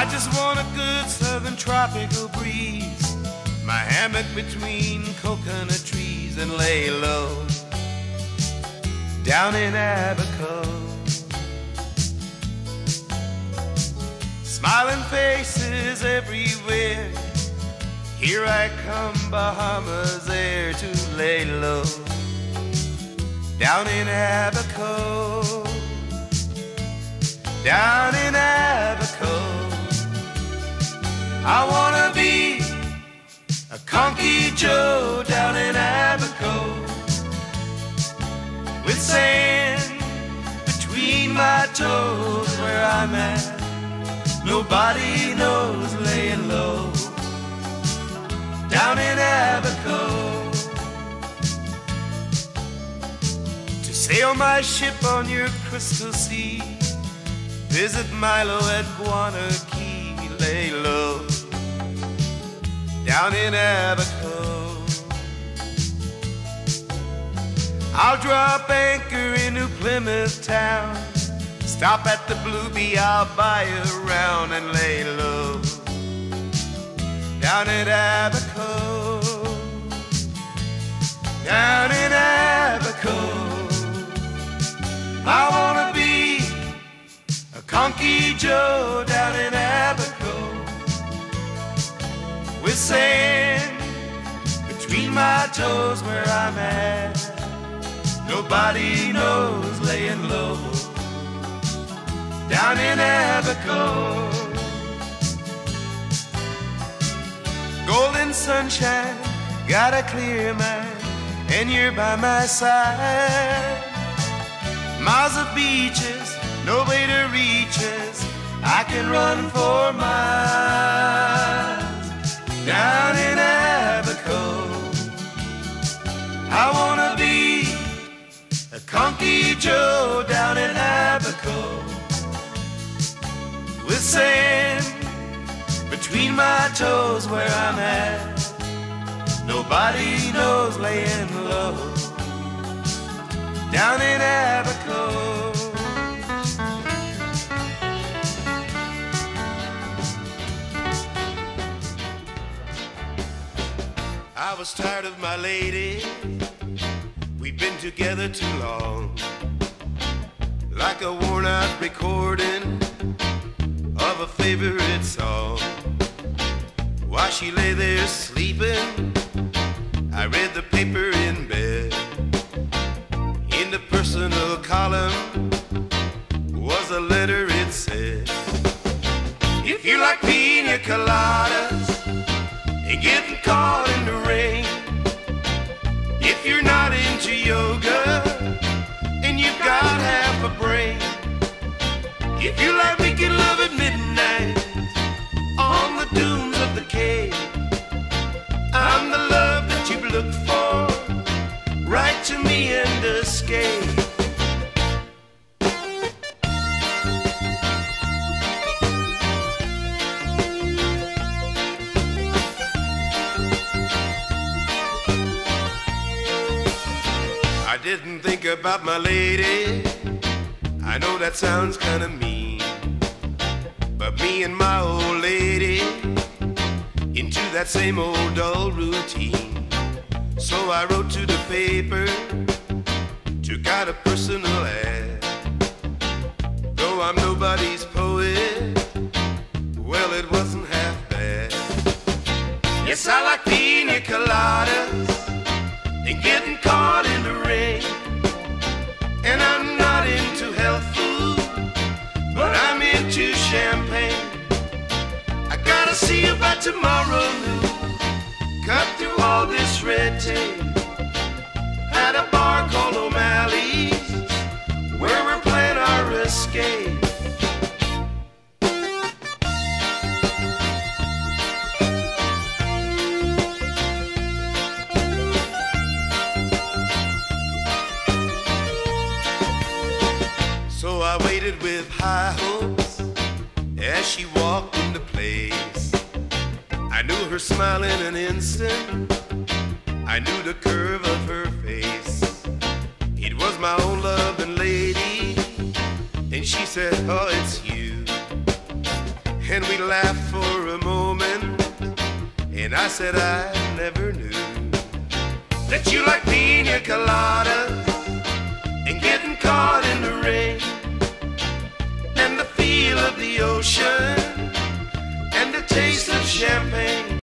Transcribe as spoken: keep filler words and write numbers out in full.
just want a good southern tropical breeze, my hammock between coconut trees, and lay low down in Abaco. Smiling faces everywhere, here I come, Bahamas air, to lay low down in Abaco. Down in Abaco, I wanna be a Conky Joe down in Abaco, with sand between my toes where I'm at. Nobody knows, laying low down in Abaco. To sail my ship on your crystal sea, visit Milo at Guana Key, lay low down in Abaco. I'll drop anchor in New Plymouth town, stop at the Blue Bee, I'll buy a round, and lay low down in Abaco. Down in Abaco, I wanna be a Conky Joe down in Abaco, with sand between my toes where I'm at. Nobody knows, laying low down in Abaco. Golden sunshine, got a clear mind, and you're by my side. Miles of beaches, no way to reach us, I can run for miles down in Abaco. I wanna be a Conky Joe down in Abaco, with sand between my toes where I'm at. Nobody knows, laying low down in Abaco. I was tired of my lady, we've been together too long, like a worn out recording of a favorite song. While she lay there sleeping, I read the paper in bed. In the personal column was a letter, it said, if you like pina coladas and getting caught in the rain, if you're not into yoga and you've got half a brain, if you like making love at midnight on the dunes of the Cape, I'm the love that you've looked for. Write to me and escape. I didn't think about my lady, I know that sounds kinda mean, but me and my old lady into that same old dull routine. So I wrote to the paper, took out a personal ad. Though I'm nobody's poet, well, it wasn't half bad. Yes, I like pina coladas and getting caught in the rain, and I'm not into health food, but I'm into champagne. I gotta see you by tomorrow noon, cut through all this red tape at a bar called O'Malley's, where we're playing our escape. So I waited with high hopes as she walked into place. I knew her smile in an instant, I knew the curve of her face. It was my own loving lady, and she said, oh, it's you. and we laughed for a moment, and I said I never knew that you like pina coladas and getting caught in the rain and the feel of the ocean and the taste of champagne.